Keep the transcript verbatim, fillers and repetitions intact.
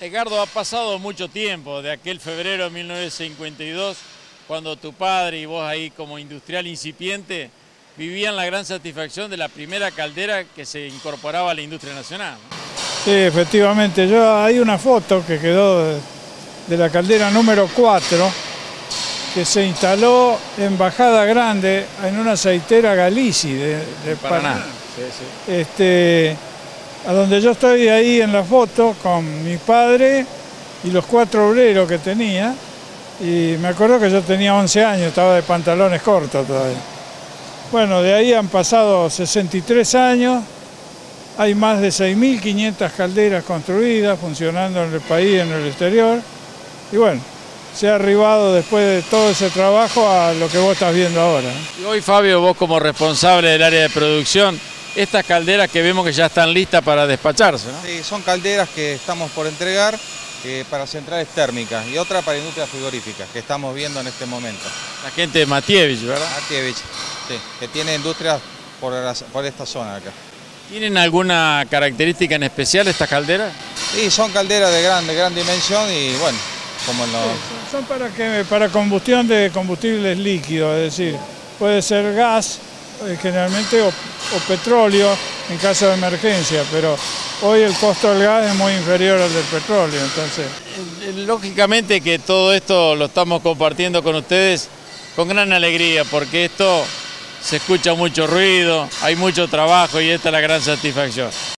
Edgardo, ha pasado mucho tiempo de aquel febrero de mil novecientos cincuenta y dos, cuando tu padre y vos ahí como industrial incipiente vivían la gran satisfacción de la primera caldera que se incorporaba a la industria nacional, ¿no? Sí, efectivamente. Yo, hay una foto que quedó de, de la caldera número cuatro, que se instaló en Bajada Grande, en una aceitera Galici de, de Paraná. Paraná. Sí, sí. Este, a donde yo estoy ahí en la foto con mi padre y los cuatro obreros que tenía, y me acuerdo que yo tenía once años, estaba de pantalones cortos todavía. Bueno, de ahí han pasado sesenta y tres años, hay más de seis mil quinientas calderas construidas, funcionando en el país y en el exterior, y bueno, se ha arribado después de todo ese trabajo a lo que vos estás viendo ahora. Y hoy, Fabio, vos como responsable del área de producción, estas calderas que vemos que ya están listas para despacharse, ¿no? Sí, son calderas que estamos por entregar eh, para centrales térmicas y otra para industrias frigoríficas que estamos viendo en este momento. La gente de Matievich, ¿verdad? Matievich, sí, que tiene industrias por, la, por esta zona acá. ¿Tienen alguna característica en especial estas calderas? Sí, son calderas de gran, de gran dimensión y bueno, como en los... Sí, son para, que, para combustión de combustibles líquidos, es decir, puede ser gas generalmente o, o petróleo en caso de emergencia, pero hoy el costo del gas es muy inferior al del petróleo, entonces... Lógicamente que todo esto lo estamos compartiendo con ustedes con gran alegría, porque esto se escucha mucho ruido, hay mucho trabajo y esta es la gran satisfacción.